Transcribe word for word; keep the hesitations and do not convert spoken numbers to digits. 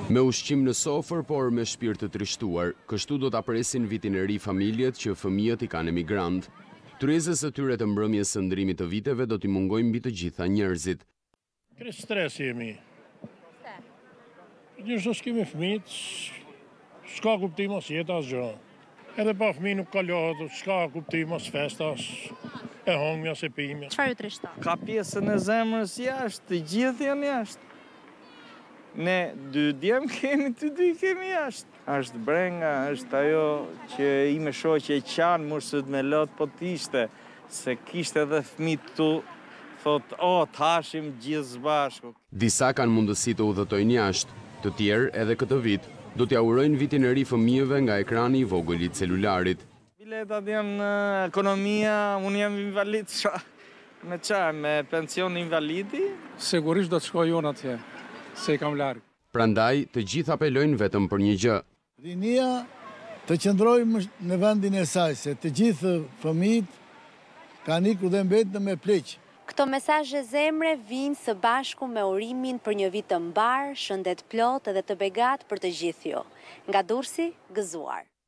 Me ushqim në sofër, por me shpirt të trishtuar, kështu do ta presin vitin e ri familjet që fëmijët i kanë emigrant. Tryezës së tyre të mbrëmjes së ndërimit të viteve do t'i mungojnë mbi të gjitha njerëzit. Kërë stres jemi. Gjithë së kemi fëmijët, s'ka kuptim as jeta as gjë. Edhe pa fëmijë nuk kalohet, s'ka kuptim as festa, as e hongmja, as e pimja. Çfarë ju trishton? Ka pjesën e zemrës jashtë, të gjithë janë jashtë. Ne dy djem kemi, të dy kemi jashtë. Është brenga, është ajo që i me shoqe e qanë, mërësët me lotë po t'ishte, se kishte edhe fëmijë tu, thot, o, t'hashim gjithë bashku. Disa kanë mundësi të udhëtojnë jashtë, të tjerë edhe këtë vit, do t'ja urojnë vitin e ri fëmijëve nga ekrani i vogël i celularit. Biletat janë ekonomia, unë jam invalid, qa, me qa, me pension invalidi? Sigurisht do të shkoj unë atje, se i kam largë. Prandaj, të gjithë apelojnë vetëm për një gjë. Rinia të qëndrojmë në vendin e saj, se të gjithë fëmijët kanë ikur dhe mbetën me pleq. Këto mesazhe zemre vijnë së bashku me urimin për një vit të mbar, shëndet plot edhe të begat për të gjithë ju. Nga Durrësi, gëzuar.